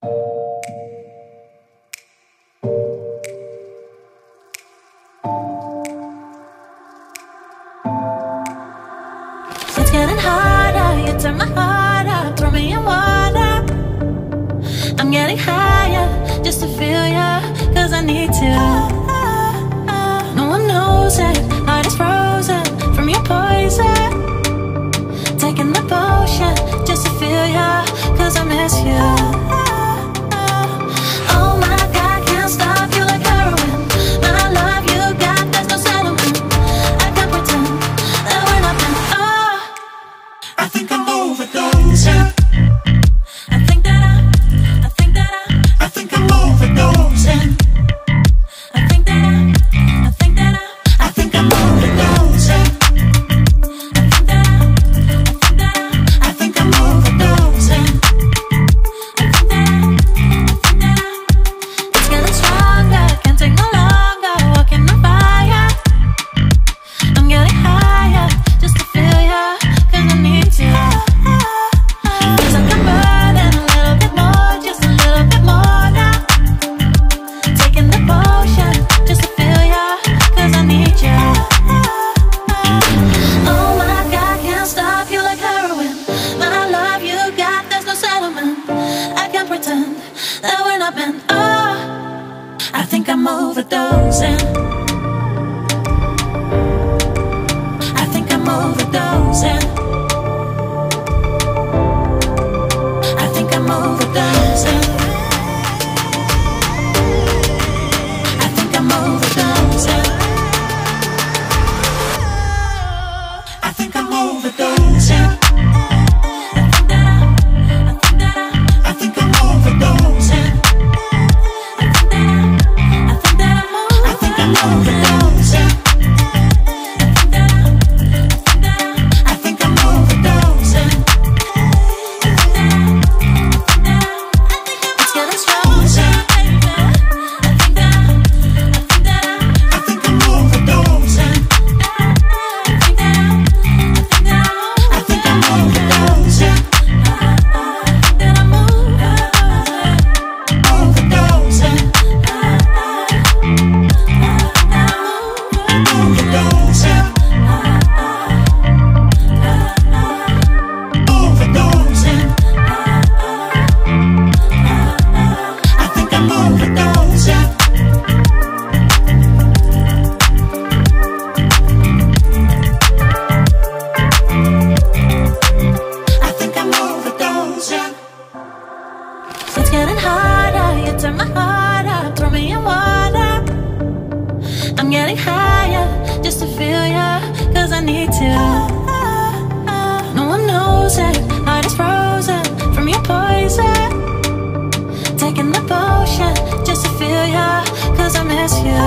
It's getting harder, you turn my heart up, throw me in water. I'm getting higher, just to feel ya, cause I need to. No one knows it, heart is frozen from your poison. Taking the potion, just to feel ya, cause I miss you. Oh my God, can't stop you like heroin. My love you got, there's no settlement. I can't pretend that we're not meant. Oh, I think I'm overdosing. I think that I think I'm overdosing. I think that I think I'm overdosing. I think I'm overdosing. it's getting stronger, can't take no longer, walking on fire. I'm getting higher, just to feel ya, cause I need to. Cause I can burn in a little bit more, just a little bit more now. Taking the potion, just to feel ya, cause I need ya. Oh my God, can't stop you like heroin. My love you got, there's no settlement. I can't pretend that we're not meant. Oh, I think I'm overdosing. I think I'm overdosing. I think I'm overdosing. I think I'm overdosing. I think I'm overdosing. I think I'm overdosing. I think I'm overdosing. I think I'm overdosing. It's getting stronger. I think I'm overdosing. I think I'm overdosing. Overdosing. Overdosing. I think I'm overdosing. I think I'm overdosing. It's getting harder, you turn my heart up, throw me in water. I'm getting higher, just to feel ya, cause I need to. No one knows it, heart is frozen from your poison. Taking the potion, just to feel ya, cause I miss you.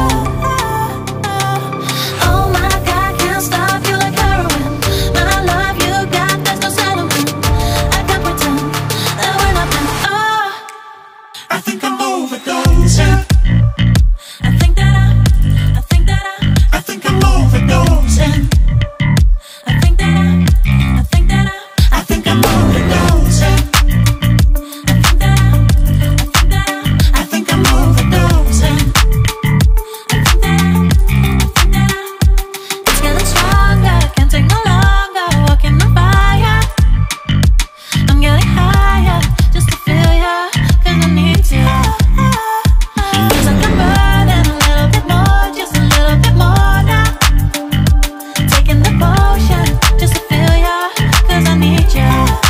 Oh my God, can't stop you like heroin. My love you got, there's no settlement. I can't pretend that we're not meant. Oh, I think I'm overdosing. I think that I think I'm overdosing. I think that I think I'm overdosing. I think I'm overdosing. it's getting stronger, can't take no longer, walking on fire. I'm getting higher, just to feel ya, cause I need to. Cause I can burn in a little bit more, just a little bit more now. Taking the potion, just to feel ya, cause I need ya.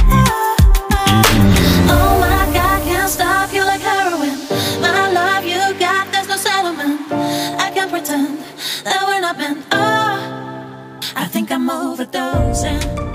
Oh my God, can't stop you like heroin. My love you got, there's no settlement. I can't pretend that we're not meant. Oh, I think I'm overdosing.